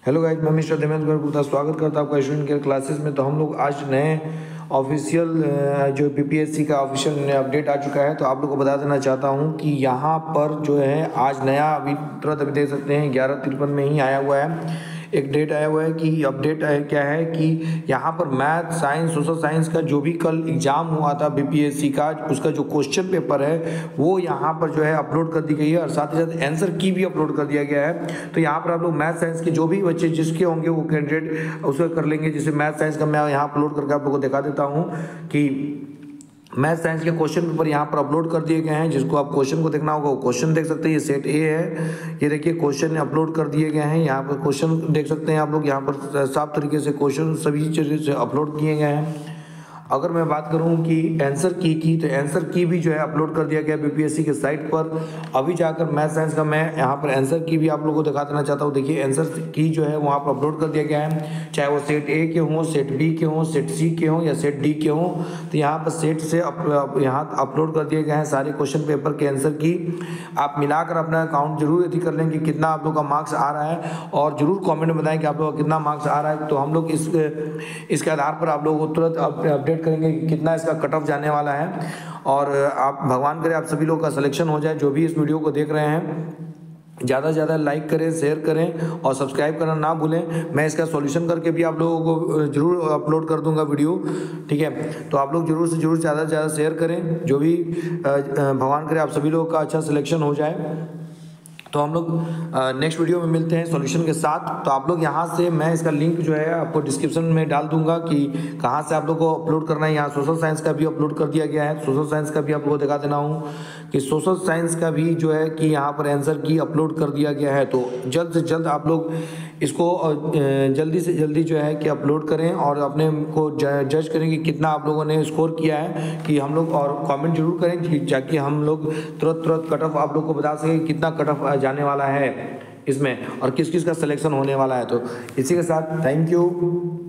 Hello guys, मैं mister Devendra Gupta स्वागत करता हूं आपका स्टूडेंट केयर क्लासेस में। तो हम लोग आज नए ऑफिशियल जो बीपीएससी का ऑफिशियल नया अपडेट आ चुका है, तो आप लोग को बता देना चाहता हूं कि यहां पर जो है आज नया अभी तुरंत अभी देख सकते हैं 11:53 में ही आया हुआ है। एक डेट आया हुआ है कि अपडेट है क्या है कि यहाँ पर मैथ, साइंस, सोशल साइंस का जो भी कल एग्जाम हुआ था बीपीएससी का, उसका जो क्वेश्चन पेपर है वो यहाँ पर जो है अपलोड कर दी गई है और साथ ही साथ आंसर की भी अपलोड कर दिया गया है। तो यहाँ पर आप लोग मैथ साइंस के जो भी बच्चे जिसके होंगे वो कैंडिडेट उसको कर लेंगे। जैसे मैथ साइंस का मैं यहाँ अपलोड करके आप लोग को दिखा देता हूँ कि मैथ साइंस के क्वेश्चन पेपर यहाँ पर अपलोड कर दिए गए हैं। जिसको आप क्वेश्चन को देखना होगा वो क्वेश्चन देख सकते हैं। ये सेट ए है, ये देखिए क्वेश्चन अपलोड कर दिए गए हैं। यहाँ पर क्वेश्चन देख सकते हैं आप लोग, यहाँ पर साफ तरीके से क्वेश्चन सभी चीज़ें से अपलोड किए गए हैं। अगर मैं बात करूं कि आंसर की तो आंसर की भी जो है अपलोड कर दिया गया बीपीएससी के साइट पर। अभी जाकर मैथ साइंस का मैं यहाँ पर आंसर की भी आप लोगों को दिखा देना चाहता हूँ। देखिए आंसर की जो है वहाँ पर अपलोड कर दिया गया है, चाहे वो सेट ए के हों, सेट बी के हों, सेट सी के हों या सेट डी के हों। तो यहाँ पर सेट से यहाँ अपलोड कर दिए गए हैं सारे क्वेश्चन पेपर के आंसर की। आप मिलाकर अपना अकाउंट जरूर यदि कर लें कि कितना आप लोग का मार्क्स आ रहा है, और जरूर कॉमेंट में बताएं कि आप लोग का कितना मार्क्स आ रहा है। तो हम लोग इसके आधार पर आप लोगों को तुरंत अपडेट करेंगे कि कितना इसका कट ऑफ जाने वाला है। और आप भगवान करे आप सभी लोग का सिलेक्शन हो जाए। जो भी इस वीडियो को देख रहे हैं ज़्यादा से ज़्यादा लाइक करें, शेयर करें और सब्सक्राइब करना ना भूलें। मैं इसका सॉल्यूशन करके भी आप लोगों को जरूर अपलोड कर दूंगा वीडियो, ठीक है। तो आप लोग जरूर से जरूर ज़्यादा से ज़्यादा शेयर करें। जो भी भगवान करे आप सभी लोगों का अच्छा सिलेक्शन हो जाए। तो हम लोग नेक्स्ट वीडियो में मिलते हैं सॉल्यूशन के साथ। तो आप लोग यहाँ से मैं इसका लिंक जो है आपको डिस्क्रिप्शन में डाल दूंगा कि कहाँ से आप लोग को अपलोड करना है। यहाँ सोशल साइंस का भी अपलोड कर दिया गया है। सोशल साइंस का भी आप लोग को दिखा देना हूँ कि सोशल साइंस का भी जो है कि यहाँ पर आंसर की अपलोड कर दिया गया है। तो जल्द से जल्द आप लोग इसको जल्दी से जल्दी जो है कि अपलोड करें और अपने को जज करें कि कितना आप लोगों ने स्कोर किया है कि हम लोग, और कमेंट जरूर करें कि जाके हम लोग तुरंत कट ऑफ आप लोग को बता सकें कितना कट ऑफ जाने वाला है इसमें और किस किस का सिलेक्शन होने वाला है। तो इसी के साथ थैंक यू।